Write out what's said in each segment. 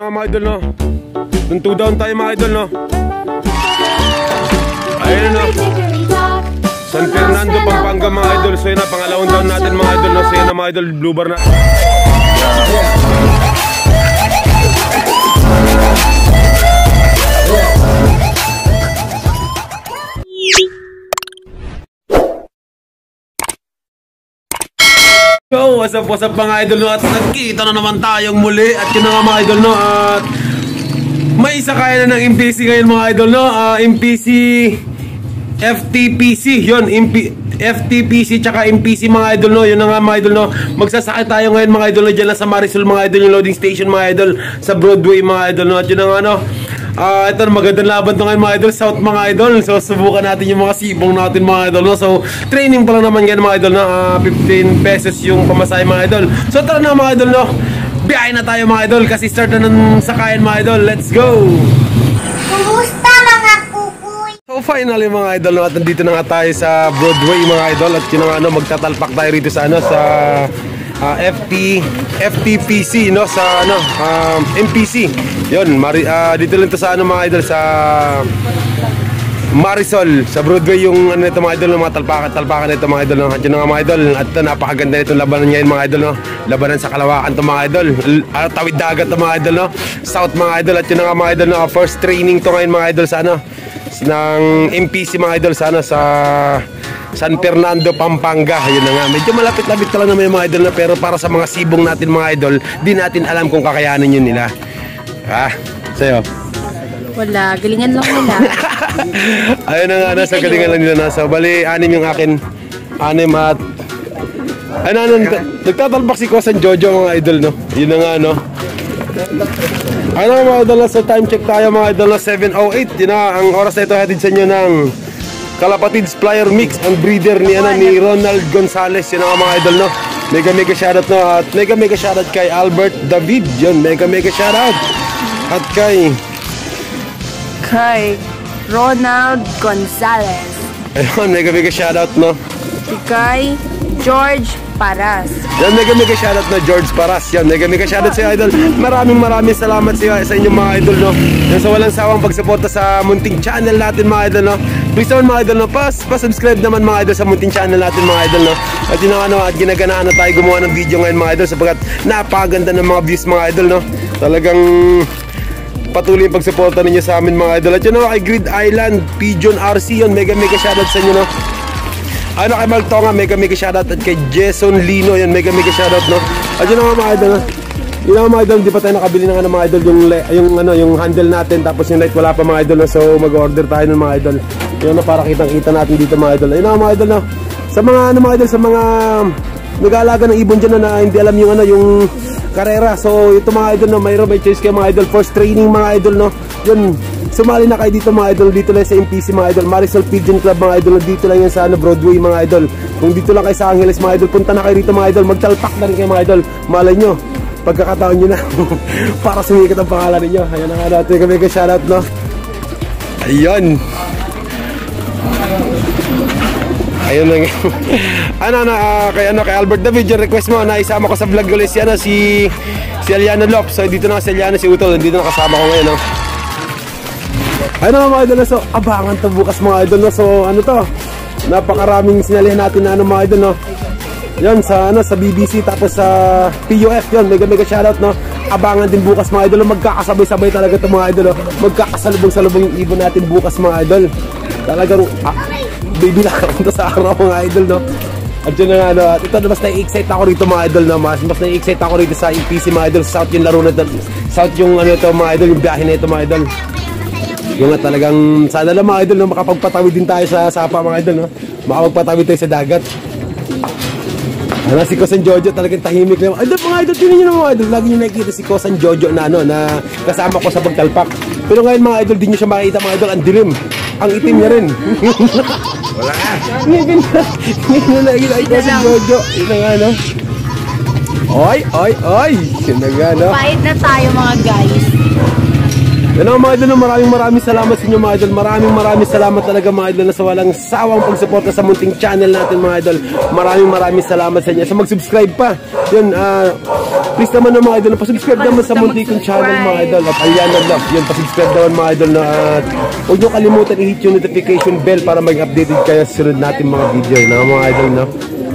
Mga idol, no? Dun 2 down tayo mga idol, no? Ayun, no? San Fernando, Pampanga mga idol. So yun na, pangalawang down natin mga idol, no? So yun na mga idol, blue bar na. So, what's up mga idol, no? At nagkita na naman tayong muli. At yun na nga mga idol, no? At may isa kaya na ng MPC ngayon mga idol, no? MPC FTPC, yun, FTPC tsaka MPC mga idol, no? Yun na nga mga idol, no? Magsasakay tayo ngayon mga idol, no? Diyan lang sa Marisol mga idol, yung loading station mga idol, sa Broadway mga idol, no? At yun na nga, no? Ito na magandang laban to ngayon mga idol, South mga idol. So subukan natin yung mga sibong natin mga idol, no? So training pa lang naman yan mga idol, no? 15 pesos yung pamasahe mga idol. So tara na mga idol, no? Biyahe na tayo mga idol, kasi start na ng sakayan mga idol. Let's go! Kumusta mga kukuy? So finally mga idol, no? At nandito na nga tayo sa Broadway mga idol. At yun na nga, no? Magtatalpak tayo rito sa ano, sa FTPC, no? Sa ano, MPC. Yun, dito lang to sa ano mga idol, sa Marisol, sa Broadway yung ano nito mga idol, mga talpakan nito mga idol, no? At yun nga mga idol, at napakaganda nitong labanan ngayon mga idol, no? Labanan sa Kalawakan to mga idol, tawid dagat to mga idol, no? South mga idol. At yun nga mga idol, no? First training to ngayon mga idol sa ano, ng MPC mga idol, sa ano, sa San Fernando, Pampanga. Ayun na nga, medyo malapit-lapit ka lang naman yung mga idol, na, pero para sa mga sibong natin mga idol, di natin alam kung kakayanin yun nila. Sa'yo? Wala, galingan lang nila. Ayun na nga, nasa galingan lang nila. Nasa bali, 6 yung akin. 6 at nagtatalpak si Kosan Jojo mga idol, no? Yun na nga, no? Ano mga idol, sa time check tayo mga idol, 7:08. Yun na, ang oras na ito hatid sa inyo ng Kalapatids Flyer Mix, ang breeder ni Ronald Gonzales. Yun ang mga idol, no? Mega shoutout, no? At mega shoutout kay Albert David. Yun, mega shoutout. At kay Ronald Gonzales. Ayun, mega shoutout, no? Kay George Paras. Yan, mega shoutout na George Paras. Yan, mega shoutout sa idol. Maraming salamat sa inyong mga idol, no? Yan, sa walang sawang pagsuporta sa munting channel natin mga idol, no? Please naman mga idol, no? Pa-subscribe naman mga idol sa munting channel natin mga idol, no? At yun ang ano, at ginaganaan na tayo gumawa ng video ngayon mga idol, sapagkat napakaganda ng mga views mga idol, no? Talagang patuloy yung pagsuporta ninyo sa amin mga idol. At yun, no? Kay Grid Island, Pigeon RC, yun, mega shoutout sa inyo, no? Ano kay Maltonga, mega shoutout. At kay Jason Lino, yan, mega shoutout, no? At yun ang mga idol, no? Yun ang mga idol, di pa tayo nakabili ng ano mga idol, yung handle natin, tapos yung light wala pa mga idol, no? So mag-order tayo ng mga idol. Yun, no? Para kitang-kita natin dito mga idol. Yun ang mga idol, no? Sa mga ano mga idol, sa mga nag-aalaga ng ibon dyan, no? Na hindi alam yung ano, yung karera. So ito mga idol, no? Mayroon may choice kayo mga idol, first training mga idol, no? Yun, sumali na kayo dito mga idol, dito lang sa MPC mga idol, Marisol Pigeon Club mga idol, dito lang yan sa ano, Broadway mga idol. Kung dito lang kayo sa Angeles mga idol, punta na kayo dito mga idol, magtalpak na rin kayo mga idol. Malay nyo, pagkakataon nyo na para sumikat ang pangalan ninyo. Ayan na nga natin, mega shoutout, no? Ayun. Ayun na nga. Kay Albert David, yung request mo na isama ko sa vlog ulit si Eliana Lop. So dito na si Eliana, si Utol, dito na kasama ko ngayon, no? Ayun na mga idol, no? So abangan to bukas mga idol, no? So ano to, napakaraming sinalihan natin na ano mga idol, no? Yan sa ano, sa BBC, tapos sa PUF, yun, mega shoutout, no? Abangan din bukas mga idol, magkakasabay-sabay talaga to mga idol, no? Magkakasalubong-salubong yung ibon natin bukas mga idol. Talagang bibilangan to sa araw mga idol, no? At yun na nga, no? At ito, mas na-excite ako rito mga idol, no? Mas na-excite ako rito sa MPC mga idol. South yung laro na ito, South yung ano ito mga idol, yung biyahe na ito mga idol. Yung nga talagang, sana lang mga idol, no? Makapagpatawid din tayo sa sapa mga idol, no? Makapagpatawid tayo sa dagat. Ano, si Kosan Jojo talagang tahimik na. Ay, mga idol, tinan nyo na mga idol, lagi nyo nakikita si Kosan Jojo na ano, na kasama ko sa pagtalpak. Pero ngayon mga idol, di nyo siya makikita mga idol, ang dilim. Ang itim niya rin. Wala ka. Ngayon na nakikita si Kosan Jojo. Yun na nga, no? Oy! Yun na nga, no? Pahit na tayo mga guys. Yan mga idol, maraming salamat sa inyo mga idol. Maraming salamat talaga mga idol na sa walang sawang pagsuporta sa munting channel natin mga idol. Maraming salamat sa inyo. So mag-subscribe pa. Yun, please naman mga idol, pa-subscribe naman sa munting channel mga idol. At Aliana Love, yun, pa-subscribe naman mga idol na huwag nyo kalimutan i-hit yung notification bell para mag-updated kayo sa sunod natin mga video na mga idol, no?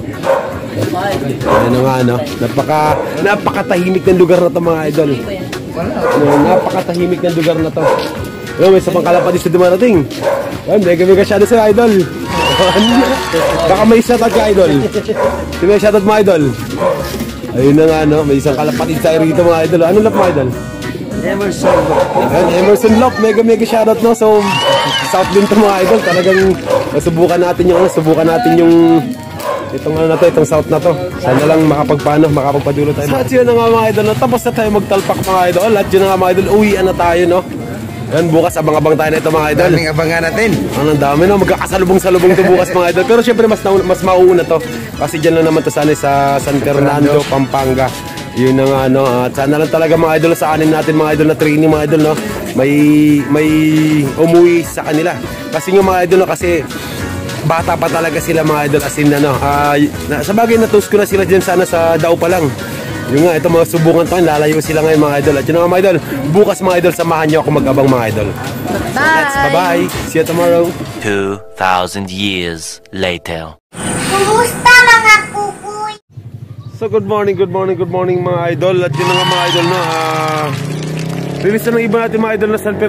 Ano nga, no? Napakatahimik ng lugar na to mga idol. Napakatahimik ng lugar na to. May isa pang kalapatis na dumarating. Mega shadow sa idol. Baka may shoutout ka idol. Sino may shoutout mga idol? Ayun na nga, no? May isang kalapatis tayo rito mga idol. Ano lap mga idol? Emerson Lop, mega shoutout, no? So, south din to mga idol. Talagang subukan natin yung itong ano na to, itong south na to. Sana lang makapagpadulo tayo. So, at yun na nga mga idol, no? Tapos na tayo magtalpak mga idol. At yun na nga mga idol, uwian na tayo, no? Yan, bukas abang-abang tayo na ito mga idol. Daming abangan natin. Ang dami, no? Magkakasalubong-salubong to bukas mga idol. Pero syempre mas mauuna to. Kasi dyan lang naman to sana sa San Fernando, Pampanga. Yun na nga, no? At sana lang talaga mga idol sa anin natin mga idol na training mga idol, no? May umuwi sa kanila. Kasi yung mga idol, no? Kasi bata pa talaga sila mga idol, as in ano, sa bagay natusk ko na sila dyan sana sa Dao pa lang. Yung nga, ito mga subukan to, lalayo sila ngayon mga idol. At yun nga mga idol, bukas mga idol, samahan nyo ako mag-abang mga idol. Bye! See you tomorrow. 2,000 years later. Kumusta mga kukuy? So good morning mga idol. At yun nga mga idol, no, release na ng iba natin mga idol na San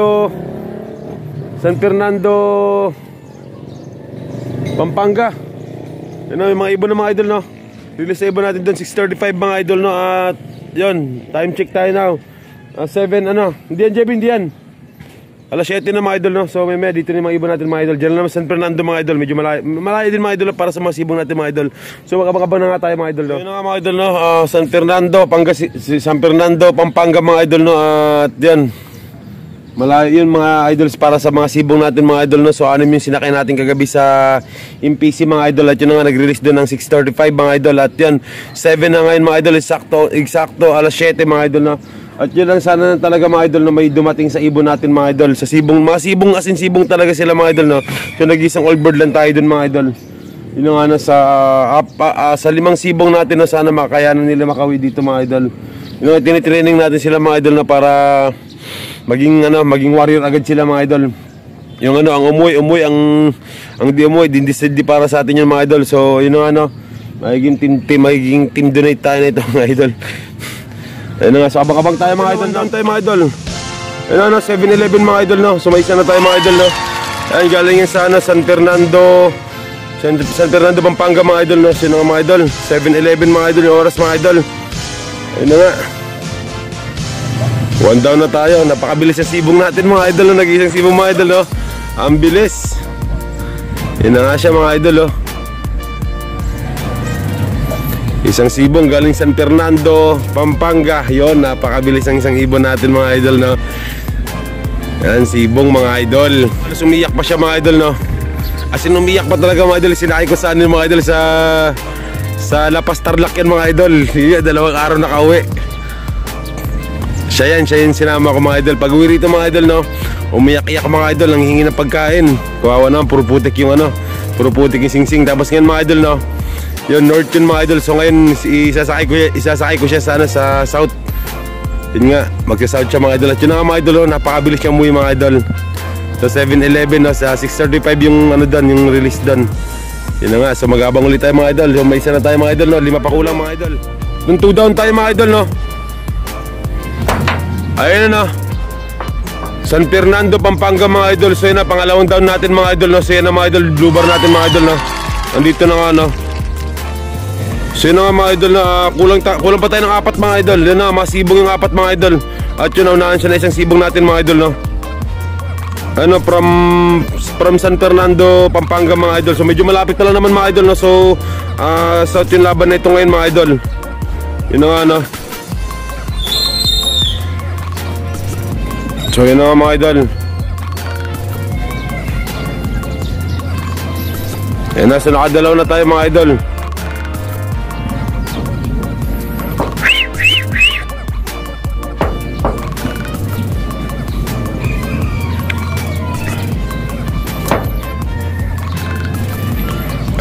Fernando Pampanga. Yun na, yung mga ibon na mga idol, no? Release na iba natin doon, 6:35 mga idol, no? At yun, time check tayo now. 7, ano? Hindi yan, Jeb, hindi yan. Alas 7 na mga idol, no? So may dito na yung mga ibon natin mga idol. Diyan naman San Fernando mga idol. Medyo malayo din mga idol para sa mga sibong natin mga idol. So magkabang na nga tayo mga idol, no? Yun na nga mga idol, no? San Fernando, Pampanga mga idol, no? At yan, malayo yun mga idols para sa mga sibong natin mga idol, no? So ano yung sinakay natin kagabi sa MPC mga idol. At yun na nga nag-release doon ng 6:35 mga idol. At yan 7 na ngayon mga idol. Eksakto alas 7 mga idol, no? At yun lang sana talaga mga idol na may dumating sa ibon natin mga idol. Sa sibong, mga sibong as in sibong talaga sila mga idol, no? So nag-isang all bird lang tayo doon mga idol. Yun nga, no, sa 5 sibong natin na sana makayanan nila makawi dito mga idol. Yun nga, tinitraining natin sila mga idol na para maging warrior agad sila mga idol. Yung ano, ang umuwi ang di umuwi, di para sa atin yung mga idol. So yun nga, no, magiging team donate tayo na ito mga idol. Ayun nga, so abang-abang tayo mga idol. Down tayo mga idol. Ayun na, 7-Eleven mga idol, no. So may isa na tayo mga idol, no. Ayun, galing yan sa San Fernando Pampanga mga idol, no. So yun nga mga idol, 7-Eleven mga idol, yung oras mga idol. Ayun na nga, 1 down na tayo. Napakabilis yung sibong natin mga idol, no? Nag-iisang sibong mga idol, no? Ang bilis. Yan na nga siya mga idol, no? Isang sibong galing San Fernando, Pampanga. Yon, napakabilis ang isang ibon natin mga idol, no? Yan, sibong mga idol. Umiyak pa siya mga idol, no? As in umiyak pa talaga mga idol. Sinakay ko saan yung mga idol sa La Paz Tarlac yan mga idol. Yeah, 2 araw nakauwi. Siya yan sinama ko mga idol. Pag uwi rito mga idol, no, umiyak-iyak mga idol, nanghihingi ng pagkain. Kawawa naman, puro putik yung singsing. Tapos ngayon mga idol, no, yun, north yun mga idol. So ngayon, isasakay ko siya sana sa south. Yun nga, magsa-south siya mga idol. At yun nga mga idol, no, napakabilis siyang umuwi mga idol. So 7-Eleven, no, sa 6:35 yung ano doon, yung release doon. Yun na nga, so mag-abang ulit tayo mga idol. So may isa na tayo mga idol, no, 5 pa kulang mga idol. Nung 2 down tayo mga idol, no. Ayun na, San Fernando, Pampanga mga idol. So yun na, pangalawang down natin mga idol, no. So yun na mga idol, blue bar natin mga idol, no. Nandito na nga, no. So yun na nga mga idol, na kulang pa tayo ng 4 mga idol. Yun na, masibong yung 4 mga idol. At yun na, unahan siya na isang sibong natin mga idol, no. Ano, from San Fernando, Pampanga mga idol. So medyo malapit na lang naman mga idol, no. So south yung laban na ito ngayon mga idol. Yun na nga, no. So yun na nga mga idol. Yan na, so nakadalaw na tayo mga idol.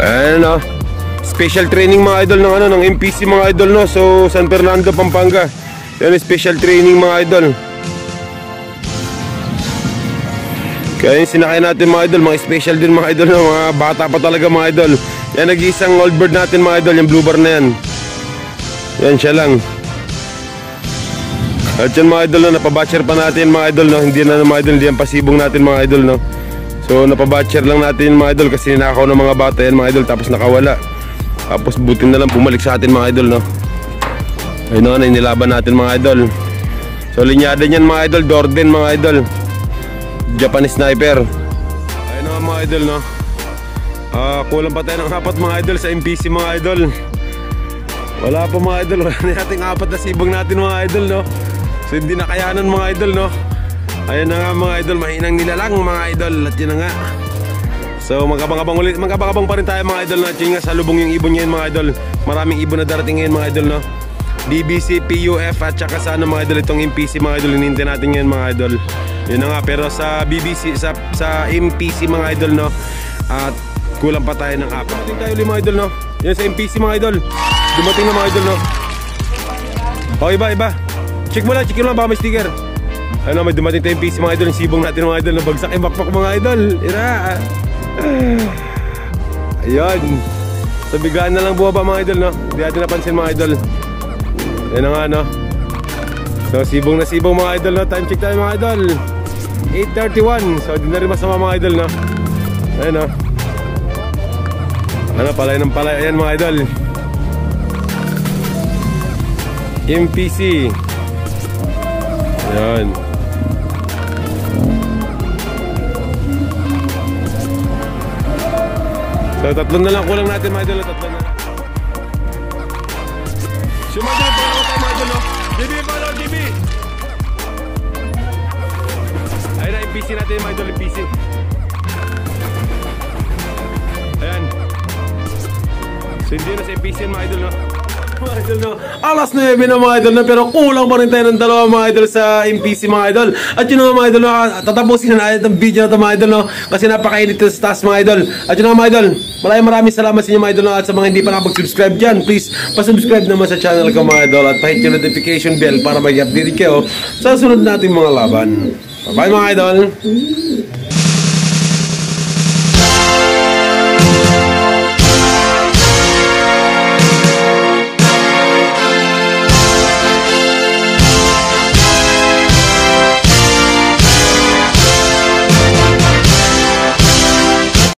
Ayan no. Special training mga idol ng ng MPC mga idol no. So San Fernando, Pampanga. Yan special training mga idol. Kaya yung sinakay natin mga idol, mga special din mga idol no. Mga bata pa talaga mga idol. Yan nag-iisang old bird natin mga idol, yung blue bar na yan. Yan siya lang. At yan mga idol no, napabatcher pa natin mga idol no. Hindi na mga idol, hindi yan pasibong natin mga idol no. So napabatcher lang natin mga idol kasi ninakaw ng mga bata yan mga idol tapos nakawala. Tapos buti na lang bumalik sa atin mga idol no. Ayun na inilaban natin mga idol. So linyada niyan mga idol, Dorden mga idol, Japanese sniper. Ayun na mga idol no. Kulang pa tayo ng 4 mga idol sa MPC mga idol. Wala pa mga idol, wala na nating 4 na sibong natin mga idol no. So hindi na kayanan mga idol no. Ayun na nga mga idol, mahinang nilalang mga idol. At yun na nga. So magkabang-abang ulit, magkabang-abang pa rin tayo mga idol na yun nga salubong yung ibon ngayon mga idol. Maraming ibon na darating ngayon mga idol no. DBC, PUF at saka sa mga idol itong MPC mga idol, hinihintay natin ngayon mga idol. Yun na nga, pero sa BBC, sa MPC mga idol no, at kulang pa tayo ng 4. Dumating tayo ulit mga idol no. Yan sa MPC mga idol. Dumating na mga idol no. O iba. Check mo lang baka may sticker. Ano, may dumating tayo MPC mga idol. Yung sibong natin mga idol, nabagsak yung bakpak mga idol. Ira. Ayun. So biglaan na lang buwaba mga idol no. Hindi natin napansin mga idol. Yan na nga no. So sibong na sibong mga idol no. Time check tayo mga idol, 8:31. So di na rin masama mga idol no. Ayun no. Ano, palay ng palay. Ayan mga idol, MPC. Ayan. So tatlo na lang kulang natin mga idol. Tatlo na lang. So mga idol, pangalawa tayo mga idol no. GB, pangalawa GB. Ayun na, MPC natin mga idol, MPC. Ayan. So hindi na sa MPC mga idol no. Mga idol no, alas 9 na mga idol no, pero kulang pa rin tayo ng 2 mga idol sa MPC mga idol. At yun mga idol no, tatapusin na natin itong video na ito mga idol no, kasi napakainit sa taas mga idol. At yun mga idol, maraming salamat sa inyo mga idol no. At sa mga hindi pa nakapag-subscribe dyan, please pasubscribe naman sa channel ko mga idol. At pahit yung notification bell para mag-update kayo sa sunod nating mga laban. Bye bye mga idol.